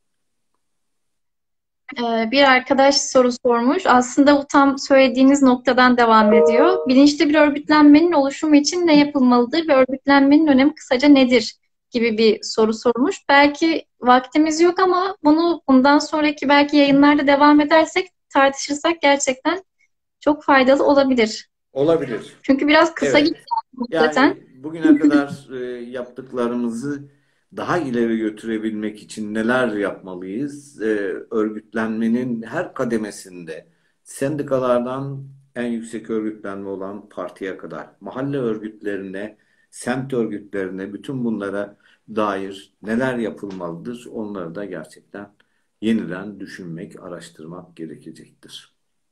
Bir arkadaş soru sormuş. Aslında bu tam söylediğiniz noktadan devam ediyor. Bilinçli bir örgütlenmenin oluşumu için ne yapılmalıdır ve örgütlenmenin önemi kısaca nedir gibi bir soru sormuş. Belki vaktimiz yok ama bundan sonraki belki yayınlarda devam edersek, tartışırsak gerçekten çok faydalı olabilir. Olabilir. Çünkü biraz kısa gitti Evet. zaten. Yani bugüne kadar yaptıklarımızı daha ileri götürebilmek için neler yapmalıyız? Örgütlenmenin her kademesinde, sendikalardan en yüksek örgütlenme olan partiye kadar, mahalle örgütlerine, semt örgütlerine, bütün bunlara dair neler yapılmalıdır? Onları da gerçekten yeniden düşünmek, araştırmak gerekecektir.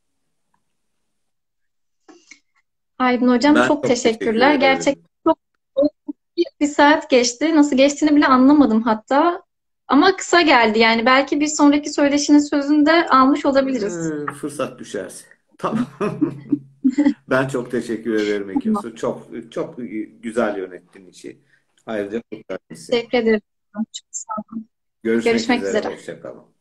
Aydın Hocam Ben çok çok teşekkür teşekkürler. ederim. Gerçekten çok bir saat geçti. Nasıl geçtiğini bile anlamadım hatta. Ama kısa geldi. Yani belki bir sonraki söyleşinin sözünü de almış olabiliriz. Fırsat düşerse. Tamam. Ben çok teşekkür ederim Tamam. Ekinsu. Çok çok güzel yönettin işi. Ayrıca kurtardın. Teşekkür ederim. Çok sağ olun. Görüşmek Görüşmek üzere. üzere. Hoşça kalın.